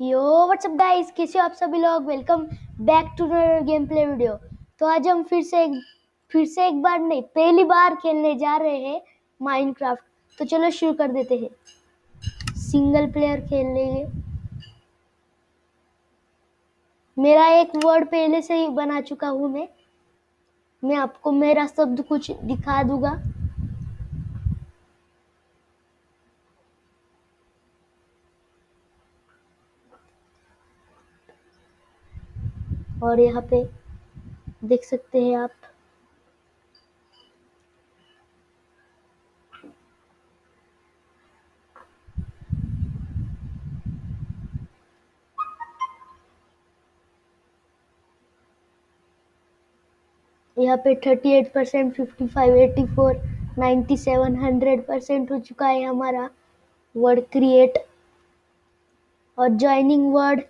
यो WhatsApp guys, कैसे हो आप सभी लोग। Welcome back to gameplay video. तो आज हम फिर से एक बार नहीं, पहली बार खेलने जा रहे हैं माइनक्राफ्ट। तो चलो शुरू कर देते हैं। सिंगल प्लेयर खेल लेंगे। मेरा एक वर्ड पहले से ही बना चुका हूँ मैं आपको मेरा शब्द कुछ दिखा दूंगा। और यहाँ पे देख सकते हैं आप। यहाँ पे 38%, 55, 84, 97, 100% हो चुका है हमारा वर्ड क्रिएट। और ज्वाइनिंग वर्ड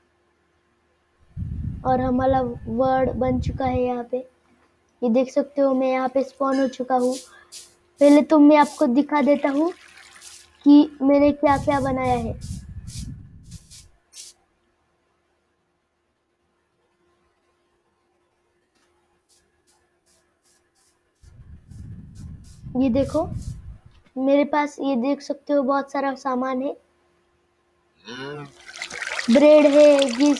और हमारा वर्ड बन चुका है। यहाँ पे ये देख सकते हो, मैं यहाँ पे स्पॉन हो चुका हूँ। पहले तो मैं आपको दिखा देता हूँ कि मैंने क्या क्या बनाया है। ये देखो, मेरे पास ये देख सकते हो बहुत सारा सामान है। ब्रेड है, ये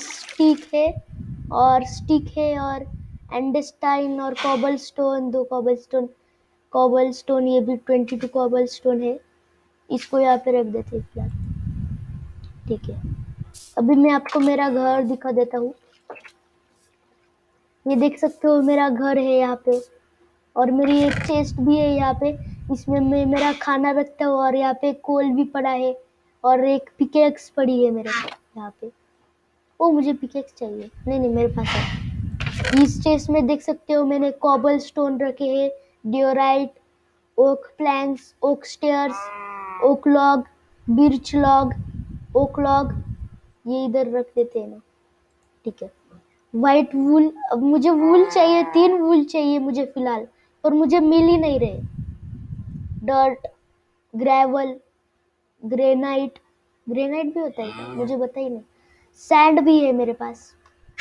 स्टिक है और एंडस्टाइन और कॉबलस्टोन, 2 कॉबलस्टोन, ये भी 22 कॉबलस्टोन है। इसको यहाँ पे रख देते हैं फिलहाल। ठीक है, अभी मैं आपको मेरा घर दिखा देता हूँ। ये देख सकते हो मेरा घर है यहाँ पे, और मेरी एक चेस्ट भी है यहाँ पे। इसमें मैं मेरा खाना रखता हूँ, और यहाँ पे कोल भी पड़ा है और एक पिकेक्स पड़ी है मेरे पास यहाँ पे। ओ, मुझे पिकेक्स चाहिए। नहीं, मेरे पास है। इस चेस्ट में देख सकते हो मैंने कॉबल स्टोन रखे हैं, diorite, oak planks, oak stairs, oak log, birch log, oak log, ये इधर रख देते हैं ना। ठीक है, व्हाइट वूल। अब मुझे वूल चाहिए, 3 वूल चाहिए मुझे फिलहाल, और मुझे मिल ही नहीं रहे। डर्ट, ग्रेवल, ग्रेनाइट भी होता है क्या? मुझे पता ही नहीं। सैंड भी है मेरे पास।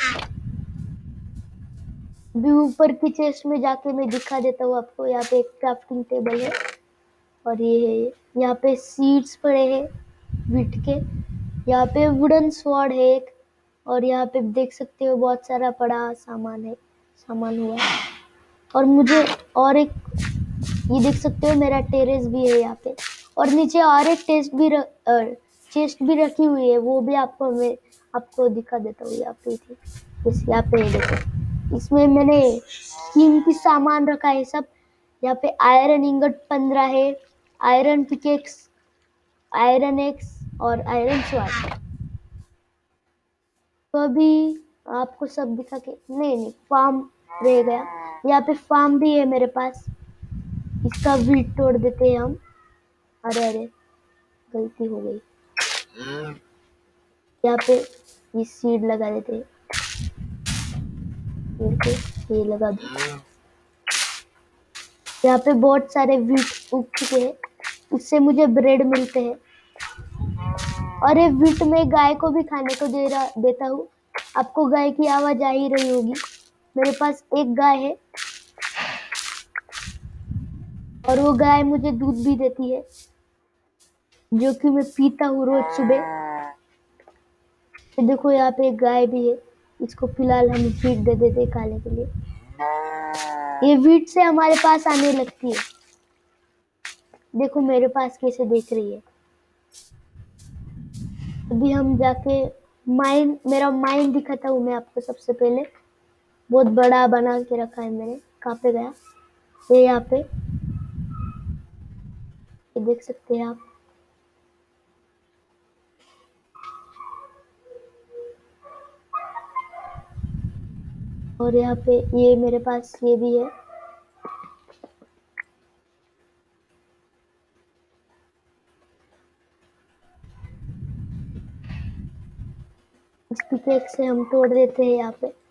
भी ऊपर की चेस्ट में जाके मैं दिखा देता हूँ आपको। यहाँ पे एक क्राफ्टिंग टेबल है, और ये है, यहाँ पे सीड्स पड़े हैं व्हीट के। यहाँ पे वुडन स्वॉर्ड है एक, और यहाँ पे देख सकते हो बहुत सारा पड़ा सामान हुआ। और मुझे और एक, ये देख सकते हो मेरा टेरेस भी है यहाँ पे, और नीचे और एक चेस्ट भी रखी हुई है। वो भी मैं आपको दिखा देता हूँ। यहाँ पे थी, बस यहाँ पे देखो, इसमें मैंने कीमती सामान रखा है सब। यहाँ पे आयरन इंगट 15 है, आयरन पिकेक्स, आयरन एक्स और आयरन स्वॉर्ड। तो अभी आपको सब दिखा के नहीं, फार्म रह गया। यहाँ पे फार्म भी है मेरे पास। इसका वीट तोड़ देते हैं हम। अरे गलती हो गई। यहाँ पे ये सीड लगा देते हैं। ये लगा दो। यहाँ पे बहुत सारे वीट उग चुके हैं, उससे मुझे ब्रेड मिलते हैं। और ये वीट में गाय को भी खाने को देता हूँ। आपको गाय की आवाज आ ही रही होगी। मेरे पास एक गाय है, और वो गाय मुझे दूध भी देती है, जो कि मैं पीता हूँ रोज सुबह। तो देखो, यहाँ पे एक गाय भी है। इसको फिलहाल हम फीड दे देते खाने के लिए। ये वीट से हमारे पास आने लगती है। देखो मेरे पास कैसे देख रही है। अभी हम जाके मेरा माइन दिखाता हूँ मैं आपको। सबसे पहले बहुत बड़ा बना के रखा है मैंने। कहाँ पे गया? ये यहाँ पे, ये देख सकते हैं आप। और यहाँ पे ये मेरे पास ये भी है। इस पिकेक से हम तोड़ देते हैं यहाँ पे।